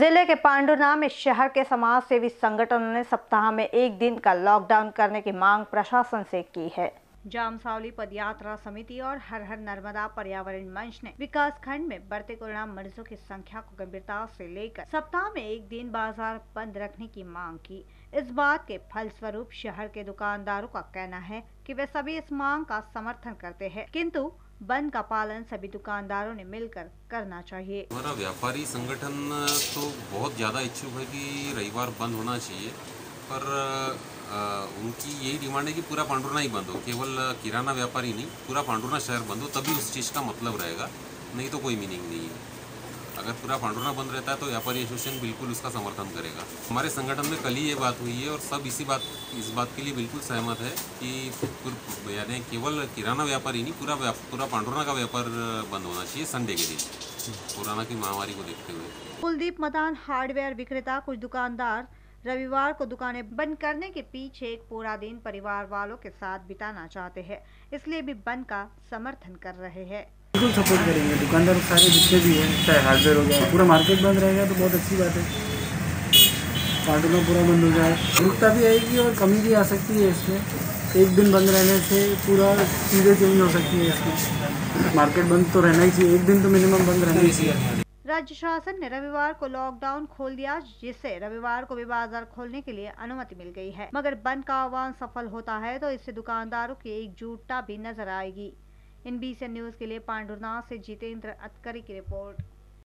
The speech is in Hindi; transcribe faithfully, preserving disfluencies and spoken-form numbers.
जिले के पांडुनाम में शहर के समाज सेवी संगठनों ने सप्ताह में एक दिन का लॉकडाउन करने की मांग प्रशासन से की है। जामसावली पदयात्रा समिति और हर हर नर्मदा पर्यावरण मंच ने विकास खंड में बढ़ते कोरोना मरीजों की संख्या को गंभीरता से लेकर सप्ताह में एक दिन बाजार बंद रखने की मांग की। इस बात के फलस्वरूप शहर के दुकानदारों का कहना है कि वे सभी इस मांग का समर्थन करते हैं, किंतु बंद का पालन सभी दुकानदारों ने मिलकर करना चाहिए। हमारा व्यापारी संगठन तो बहुत ज़्यादा इच्छुक है कि रविवार बंद होना चाहिए, पर आ, उनकी यही डिमांड है कि पूरा पांडुरना ही बंद हो, केवल किराना व्यापारी नहीं, पूरा पांडुरना शहर बंद हो, तभी उस चीज़ का मतलब रहेगा, नहीं तो कोई मीनिंग नहीं है। अगर पूरा पांडुरना बंद रहता है तो व्यापारी एसोसिएशन बिल्कुल उसका समर्थन करेगा। हमारे संगठन में कल ही ये बात हुई है और सब इसी बात इस बात के लिए बिल्कुल सहमत है कि यानी केवल किराना व्यापारी नहीं, पूरा पूरा पांडुरना का व्यापार बंद होना चाहिए संडे के दिन, कोरोना की महामारी को देखते हुए। कुलदीप मदान हार्डवेयर विक्रेता कुछ दुकानदार रविवार को दुकानें बंद करने के पीछे एक पूरा दिन परिवार वालों के साथ बिताना चाहते हैं, इसलिए भी बंद का समर्थन कर रहे हैं। बिल्कुल सपोर्ट करेंगे, दुकानदार सारे जितने भी हैं, चाहे हार्डवेयर हो जाए, पूरा मार्केट बंद रहेगा तो बहुत अच्छी बात है। पार्टनर पूरा बंद हो जाए, रुकता भी आएगी और कमी भी आ सकती है इसमें। एक दिन बंद रहने से पूरा चीज़ें चेंज हो सकती है इसमें। मार्केट बंद तो रहना ही चाहिए, एक दिन तो मिनिमम बंद रहना ही चाहिए। राज्य शासन ने रविवार को लॉकडाउन खोल दिया, जिससे रविवार को भी बाजार खोलने के लिए अनुमति मिल गई है। मगर बंद का आह्वान सफल होता है तो इससे दुकानदारों की एकजुटता भी नजर आएगी। इन बी सी एन न्यूज के लिए पांडुरनाथ से जितेंद्र अतकरी की रिपोर्ट।